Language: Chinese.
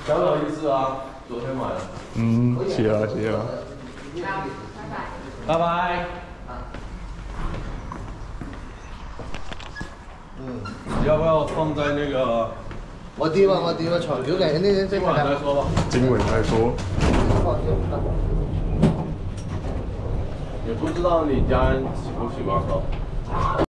小有意思啊，昨天买的。 嗯，谢啊谢啊。 拜拜。要不要放在那个？ 我掂啊，床條嚟，呢今晚再说吧。 今晚再说。 也不知道你家人喜不喜欢喝。